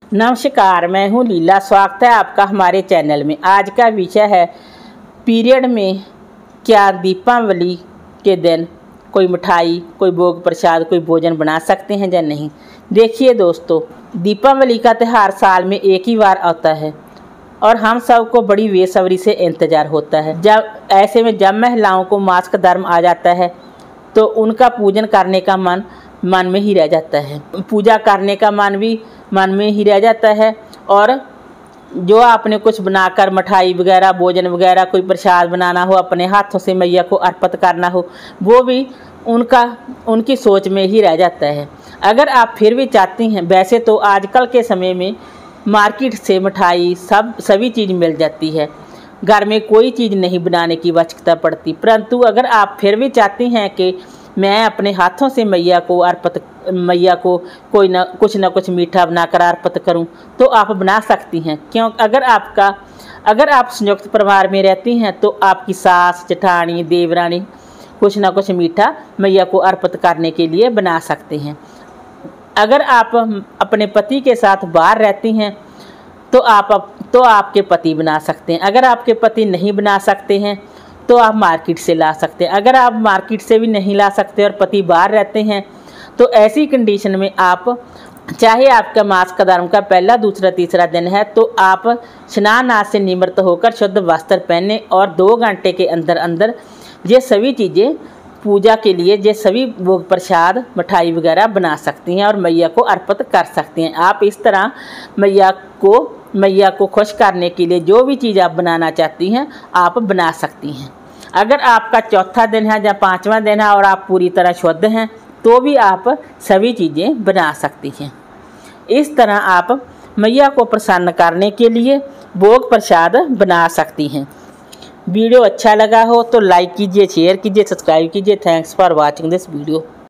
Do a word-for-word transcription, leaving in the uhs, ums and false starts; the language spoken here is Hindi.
नमस्कार, मैं हूँ लीला। स्वागत है आपका हमारे चैनल में। आज का विषय है पीरियड में क्या दीपावली के दिन कोई मिठाई, कोई भोग प्रसाद, कोई भोजन बना सकते हैं या नहीं। देखिए दोस्तों, दीपावली का त्यौहार साल में एक ही बार आता है और हम सबको बड़ी बेसब्री से इंतज़ार होता है। जब ऐसे में जब महिलाओं को मासिक धर्म आ जाता है तो उनका पूजन करने का मन मन में ही रह जाता है, पूजा करने का मन भी मन में ही रह जाता है। और जो आपने कुछ बनाकर मिठाई वगैरह, भोजन वगैरह, कोई प्रसाद बनाना हो, अपने हाथों से मैया को अर्पित करना हो, वो भी उनका उनकी सोच में ही रह जाता है। अगर आप फिर भी चाहती हैं, वैसे तो आजकल के समय में मार्केट से मिठाई सब सभी चीज़ मिल जाती है, घर में कोई चीज़ नहीं बनाने की आवश्यकता पड़ती। परंतु अगर आप फिर भी चाहती हैं कि मैं अपने हाथों से मैया को अर्पित मैया को कोई ना कुछ ना कुछ मीठा बनाकर अर्पित करूं, तो आप बना सकती हैं। क्यों? अगर आपका अगर आप संयुक्त परिवार में रहती हैं तो आपकी सास, जेठानी, देवरानी कुछ ना कुछ मीठा मैया को अर्पित करने के लिए बना सकते हैं। अगर आप अपने पति के साथ बाहर रहती हैं तो आप तो आपके पति बना सकते हैं। अगर आपके पति नहीं बना सकते हैं तो आप मार्केट से ला सकते हैं। अगर आप मार्केट से भी नहीं ला सकते और पति बाहर रहते हैं तो ऐसी कंडीशन में आप, चाहे आपका मासिक धर्म का पहला, दूसरा, तीसरा दिन है, तो आप स्नान आदि से निवृत्त होकर शुद्ध वस्त्र पहने और दो घंटे के अंदर अंदर ये सभी चीज़ें पूजा के लिए, ये सभी भोग प्रसाद, मिठाई वगैरह बना सकती हैं और मैया को अर्पित कर सकती हैं। आप इस तरह मैया को मैया को खुश करने के लिए जो भी चीज़ आप बनाना चाहती हैं आप बना सकती हैं। अगर आपका चौथा दिन है या पाँचवा दिन है और आप पूरी तरह शुद्ध हैं तो भी आप सभी चीज़ें बना सकती हैं। इस तरह आप मैया को प्रसन्न करने के लिए भोग प्रसाद बना सकती हैं। वीडियो अच्छा लगा हो तो लाइक कीजिए, शेयर कीजिए, सब्सक्राइब कीजिए। Thanks for watching this video.